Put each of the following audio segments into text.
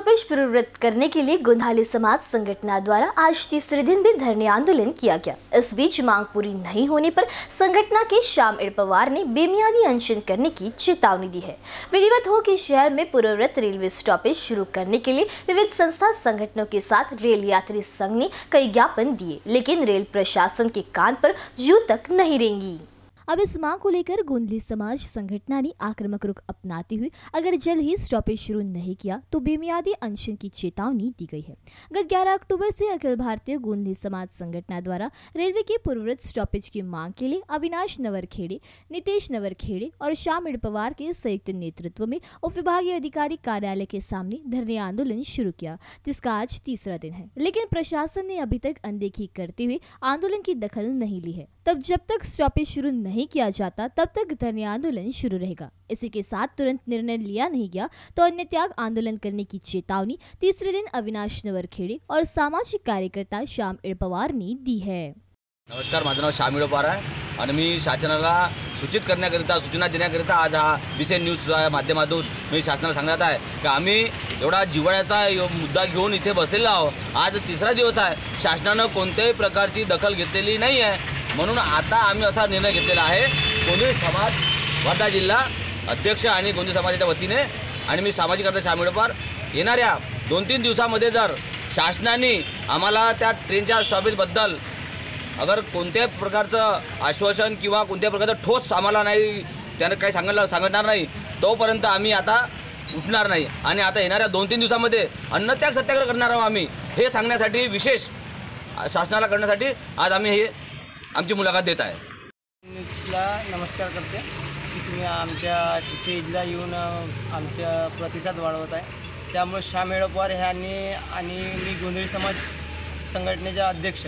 Stoppage प्रवृत्त करने के लिए गोंधाली समाज संगठन द्वारा आज तीसरे दिन भी धरने आंदोलन किया गया। इस बीच मांग पूरी नहीं होने पर संगठन के श्याम पवार ने बेमियादी अनशन करने की चेतावनी दी है। विधिवत हो कि शहर में पूर्ववत रेलवे स्टॉपेज शुरू करने के लिए विविध संस्था संगठनों के साथ रेल यात्री संघ ने कई ज्ञापन दिए, लेकिन रेल प्रशासन के कान पर जू तक नहीं रेंगी। अब इस मांग को लेकर गोंधली समाज संगठन ने आक्रामक रुख अपनाते हुए अगर जल्द ही स्टॉपेज शुरू नहीं किया तो बेमियादी अनशन की चेतावनी दी गई है। गत 11 अक्टूबर से अखिल भारतीय गोंधली समाज संगठन द्वारा रेलवे के पूर्ववत स्टॉपेज की मांग के लिए अविनाश नवरखेड़े, नितेश नवरखेड़े और श्याम पवार के संयुक्त नेतृत्व में उप विभागीय अधिकारी कार्यालय के सामने धरने आंदोलन शुरू किया, जिसका आज तीसरा दिन है। लेकिन प्रशासन ने अभी तक अनदेखी करते हुए आंदोलन की दखल नहीं ली है। तब जब तक स्टॉपेज शुरू नहीं किया जाता तब तक धरने आंदोलन शुरू रहेगा। इसी के साथ तुरंत निर्णय लिया नहीं गया तो अन्य त्याग आंदोलन करने की चेतावनी तीसरे दिन अविनाश नवरखेड़े और सामाजिक कार्यकर्ता श्याम पवार ने दी है। नमस्कार, माझं नाव श्याम पवार आहे आणि मी शासनाला सूचित करण्याकरिता सूचना देण्याकरिता आज हा बीसीएन न्यूज माध्यमातून मी शासनाला सांगत आहे की आम्ही एवढा जिव्हाळ्याचा मुद्दा घेऊन इथे बसलेलो आहोत। आज तिसरा दिवस आहे, शासनानं कोणत्याही प्रकारची दखल घेतलेली नाही आहे। म्हणून आता आम्ही असा निर्णय घेतलेला आहे, गोंधळी समाज वर्धा जिल्हा अध्यक्ष आणि गोंधळी समाजाच्या वतीने आणि मी सामाजिक कार्यकर्ता श्याम पवार येणाऱ्या 2-3 दिवसामध्ये जर शासनाने आम्हाला त्या ट्रेनच्या स्टॉपेजबद्दल अगर कोणत्याही प्रकारचं आश्वासन किंवा कोणत्याही प्रकारचं ठोस आम्हाला नाही त्याने काही सांगणार नाही तोपर्यंत आम्ही आता उठणार नाही आणि आता येणाऱ्या 2-3 दिवसामध्ये अन्नत्याग सत्याग्रह करणार आहोत। आम्ही हे सांगण्यासाठी विशेष शासनाला करण्यासाठी आज आम्ही हे आमची मुलाखत देत आहे। न्यूजला नमस्कार करते की तुम्ही आमच्या स्टेजला येऊन आमचा प्रतिसाद वाढवत आहे। त्यामुळे श्याम पवार ह्यांनी आणि मी गोंधळी समाज संघटनेचा अध्यक्ष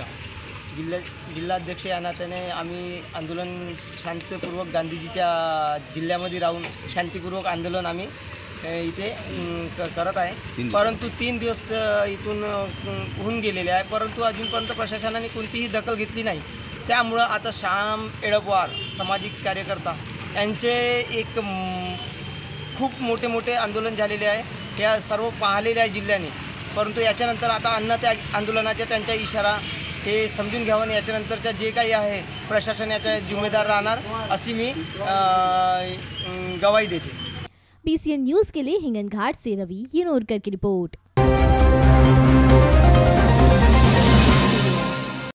जिल्हाध्यक्ष या नात्याने आम्ही आंदोलन शांतपूर्वक गांधीजीच्या जिल्ह्यामध्ये राहून शांतिपूर्वक आंदोलन आम्ही इथे करत आहे। परंतु 3 दिवस इथून होऊन गेलेले आहे, परंतु अजूनपर्यंत प्रशासनाने कोणतीही दखल घेतली नाही। त्यामुळं आता श्याम पवार सामाजिक कार्यकर्ता यांचे एक खूप मोठे आंदोलन झालेले आहे, या सर्व पाहिलेले आहे जिल्ह्याने। परंतु याच्यानंतर आता अन्नत्याग आंदोलनाचा त्यांचा इशारा हे समजून घ्यावं आणि याच्यानंतरच्या जे काही आहे प्रशासन याचा जिम्मेदार राहणार अशी मी गवाही देते। बीसीएन न्यूज के लिए हिंगनघाट से रवि येनोरकर की रिपोर्ट।